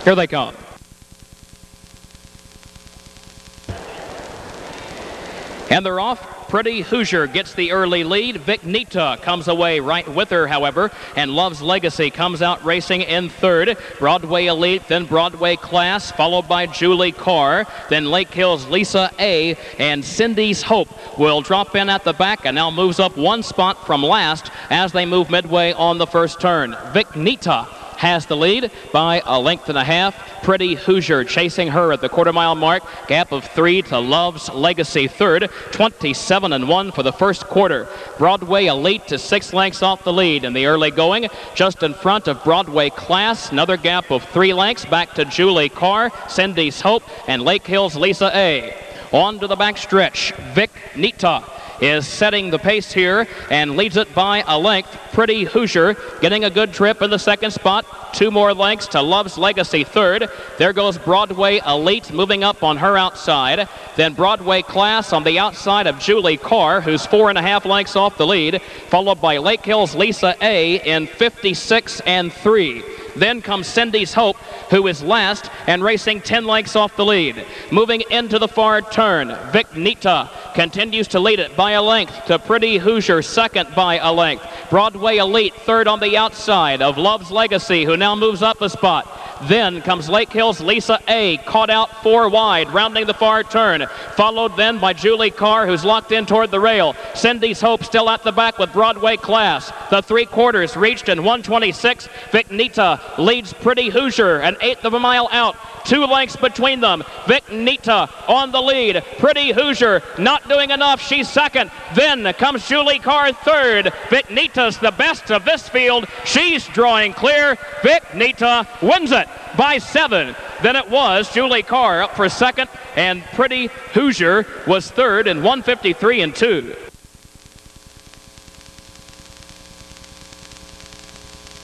Here they come. And they're off. Pretty Hoosier gets the early lead. Vic Nita comes away right with her, however, and Love's Legacy comes out racing in third. Broadway Elite, then Broadway Class, followed by Julie Carr, then Lake Hills Lisa A, and Cindy's Hope will drop in at the back and now moves up one spot from last as they move midway on the first turn. Vic Nita has the lead by a length and a half. Pretty Hoosier chasing her at the quarter-mile mark. Gap of 3 to Love's Legacy third. 27-1 for the first quarter. Broadway Elite to 6 lengths off the lead in the early going. Just in front of Broadway Class. Another gap of 3 lengths back to Julie Carr, Cindy's Hope, and Lake Hills Lisa A. On to the back stretch. Vic Nita is setting the pace here and leads it by a length. Pretty Hoosier getting a good trip in the second spot. 2 more lengths to Love's Legacy third. There goes Broadway Elite moving up on her outside. Then Broadway Class on the outside of Julie Carr, who's 4.5 lengths off the lead, followed by Lake Hills Lisa A in 56-3. Then comes Cindy's Hope, who is last and racing 10 lengths off the lead. Moving into the far turn, Vic Nita continues to lead it by a length to Pretty Hoosier second by a length. Broadway Elite third on the outside of Love's Legacy, who now moves up a spot. Then comes Lake Hills Lisa A, caught out 4 wide, rounding the far turn. Followed then by Julie Carr, who's locked in toward the rail. Cindy's Hope still at the back with Broadway Class. The 3/4 reached in 1:26. Vic Nita leads Pretty Hoosier an 1/8 of a mile out. 2 lengths between them. Vic Nita on the lead. Pretty Hoosier not doing enough. She's second. Then comes Julie Carr third. Vic Nita's the best of this field. She's drawing clear. Vic Nita wins it by 7. Then it was Julie Carr up for second, and Pretty Hoosier was third in 1:53-2.